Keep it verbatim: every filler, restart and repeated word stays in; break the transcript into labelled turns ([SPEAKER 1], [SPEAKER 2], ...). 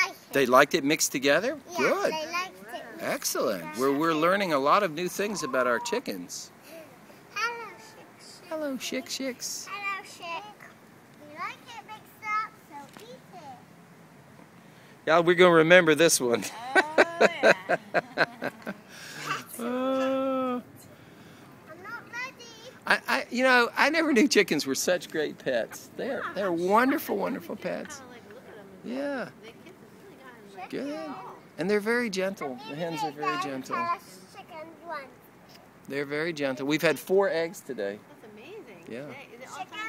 [SPEAKER 1] liked it.
[SPEAKER 2] They liked it mixed together?
[SPEAKER 1] Yeah,
[SPEAKER 2] Good.
[SPEAKER 1] they liked it.
[SPEAKER 2] Excellent. We're, we're learning a lot of new things about our chickens.
[SPEAKER 1] Hello, Chick.
[SPEAKER 2] Hello, Chick Chicks.
[SPEAKER 1] Hello, Chick. You like it mixed up, so eat it.
[SPEAKER 2] Yeah, we're going to remember this one.
[SPEAKER 3] Oh, yeah.
[SPEAKER 2] uh,
[SPEAKER 1] I'm not ready.
[SPEAKER 2] I, I, you know, I never knew chickens were such great pets. They're, they're wonderful, wonderful pets. Yeah. Good. And they're very gentle. The hens are very gentle.
[SPEAKER 1] Tell us chickens once.
[SPEAKER 2] They're very gentle. We've had four eggs today.
[SPEAKER 3] That's amazing.
[SPEAKER 2] Yeah.
[SPEAKER 3] Is it all time?